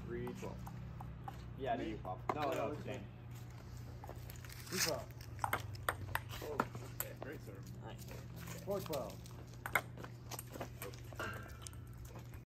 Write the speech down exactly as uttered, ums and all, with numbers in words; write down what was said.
three twelve. Yeah, to you, Pop. No, no, it's Dane. three twelve. Oh, okay. Great serve. Nice. four twelve.